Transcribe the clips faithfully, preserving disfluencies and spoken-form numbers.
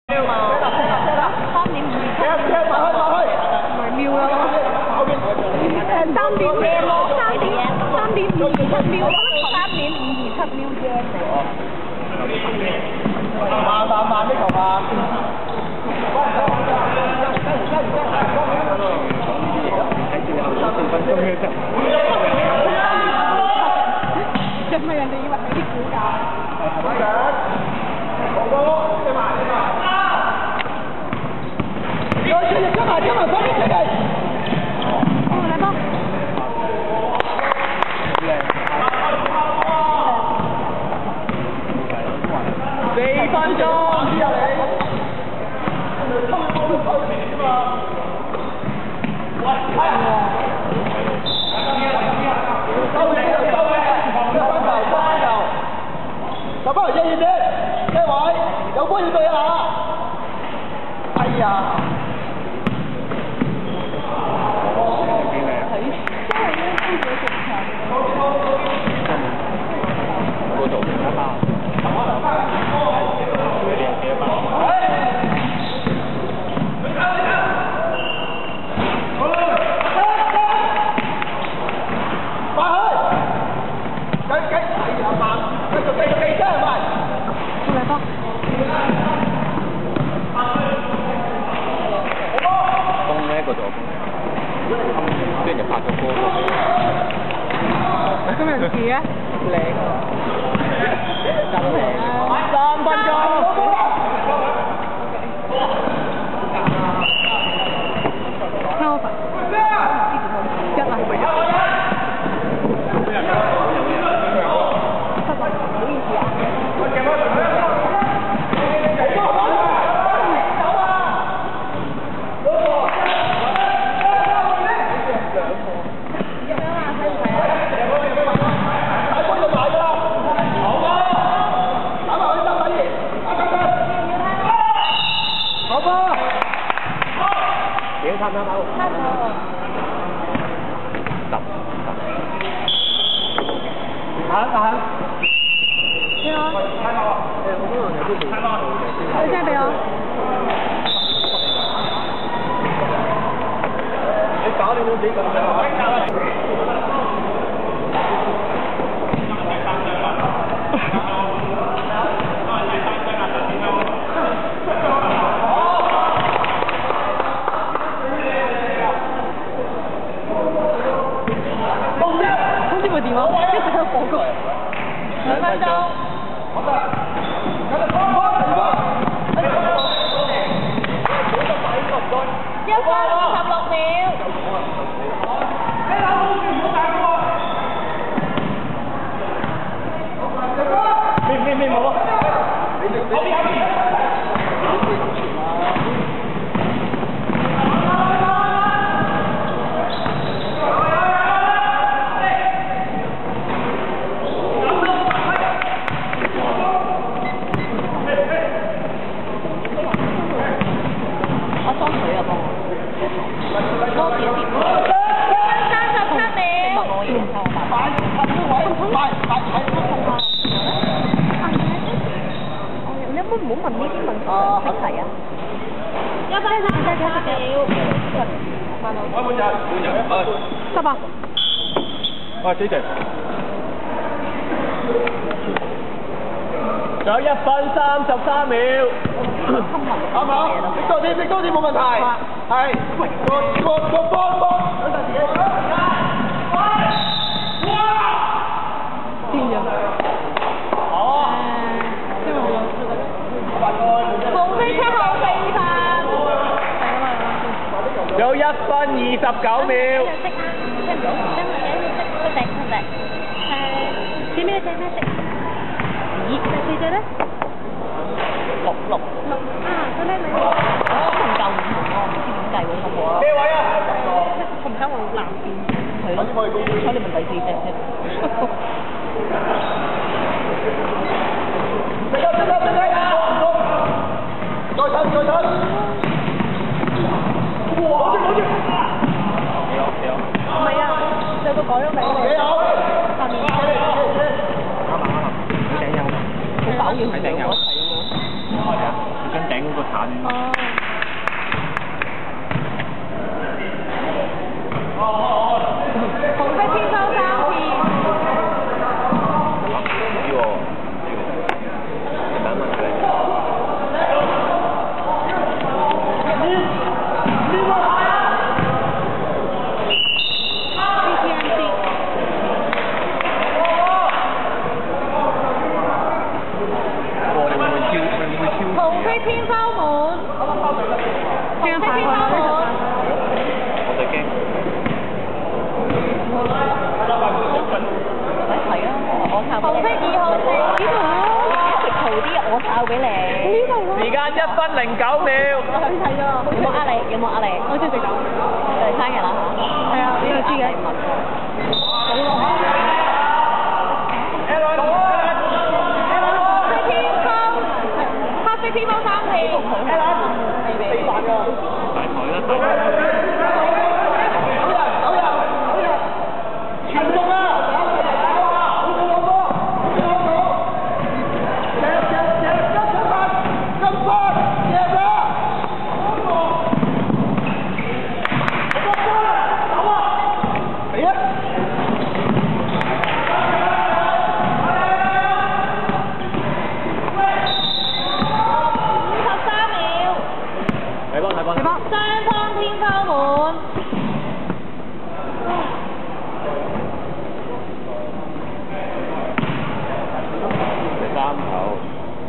三點五二七，唔係秒啦，誒三點零咯，三點三點五二七秒，三點五二七秒啫。慢慢慢啲球慢。分鐘嘅啫。因為人哋以為係啲股價。好多，你埋你埋。有錢就加埋加埋，快啲起嚟！哦，來吧。四分鐘。十分鐘熱啲，呢位有波要對下。哎呀！跟住拍咗波。今日唔似啊？靚啊！真靚！三分鐘。三分。一啊！唔好意思啊。差唔多，差唔多。十十。行行。咩啊？誒，好多人有啲冇。你 send 俾我。你搞你冇自己咁樣。電話，一直喺度報告。兩分鐘。好得。一分十六秒。咩咩咩冇啊？唔好問呢啲問題，識題啊！一分三十秒。開門人，十八。喂，謝謝。仲有一分三十三秒。啱唔啱？識多啲，識多啲冇問題。係。喂，個個個波波。等陣自己。哇！癲咗。好。因為我。無非七號四分，有一分二十九秒。識唔到，識唔識？識識識識。誒，隻咩隻咩隻？二第四隻咧？六六六啊！個叻女。唔夠唔同喎，唔知點計喎咁喎。咩位啊？紅衫黃藍邊。係咯。所以你問第四隻啫。再出再出再出！再出再出！哇！好住好住！幾好幾好！唔係啊，有個改咗名嚟。幾好！下面啱啱啱，頂有嘛？好飽要唔要？係頂有。係啊，跟頂嗰個鏟。 哦。紅色偏收三次。 呢個你等問佢。 偏收門，偏收門， 我就驚。 係啊，我靠！紅色二號四呢度咯，一直嘈啲，我抄俾你。呢度咯。時間一分零九秒。我想睇啊。有冇呃你？有冇呃你？我知食狗。誒生日啦嚇。係啊，你又知嘅。好咯。偏方三次，四飯㗎。大台啦，大台。九人，九人，九人，全中啊！好過好過，好過。隻隻隻金發，金發，贏啦！好過。好多波啦，走啊！嚟啊！雙方偏收門， 第三球。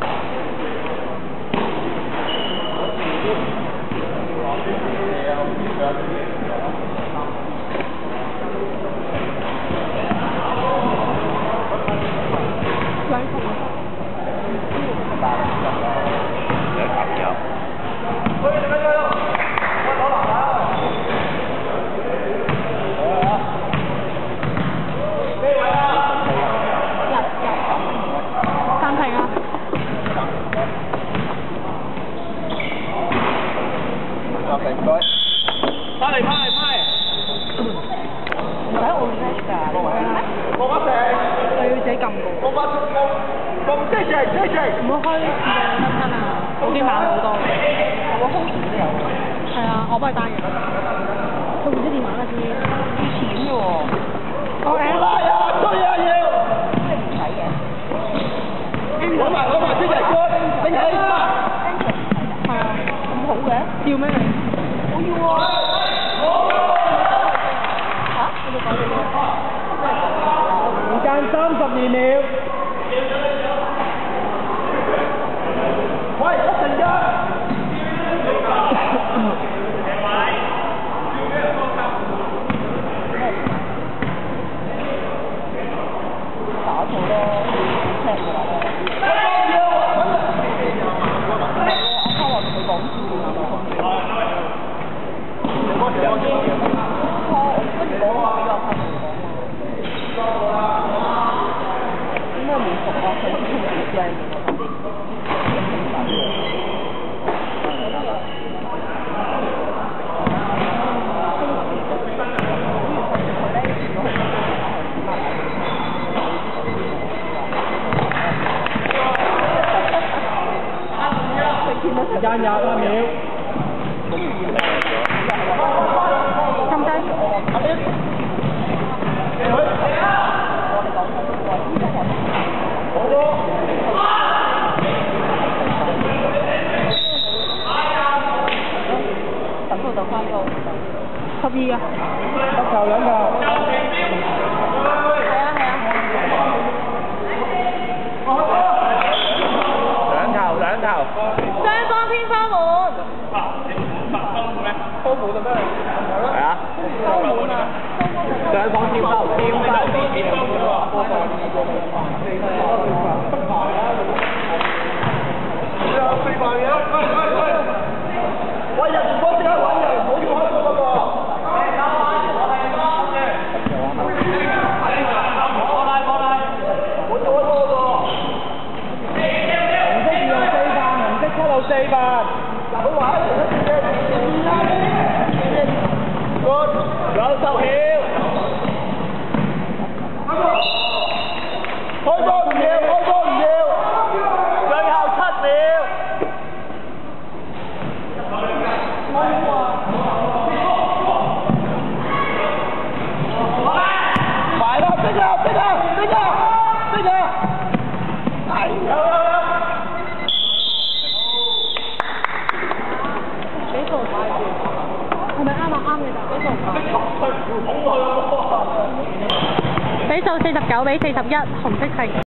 翻嚟翻嚟翻嚟！唔使我 match 㗎，你睇下。我把成，你要自己撳㗎。我把撳撳即係即係。唔好開自動分身啊！我啲碼好多嘅。我 hold 住都有。係啊，我幫你單嘅。佢換咗電話啦先，要錢嘅喎。我誒。拉啊！追啊要！即係唔使嘅。攞埋攞埋先嚟哥，你睇下。係啊，咁好嘅。要咩你？我要喎。時間三十二秒。喂，一陣間。打錯咯，聽㗎啦。我話同佢講先㗎嘛。我跟住講話比較黑人講嘛。點解唔熟啊？佢唔識嘅。時間廿八秒。咁低？等到就翻到。十二啊！一球兩球。係啊係啊。兩球兩球。雙方偏收門。收門就得啦。係啊。收門啊！雙方偏收，偏收偏收喎。四萬嘢，喂喂喂！喂人唔好即刻揾人，唔好開嗰個。過嚟過嚟，我做嗰個。紅色二號四萬，紅色七號四萬。嗱，佢話咧，good，兩十秒。開波唔要，開波唔要。最後七秒。 比數四十九比四十一，紅色係。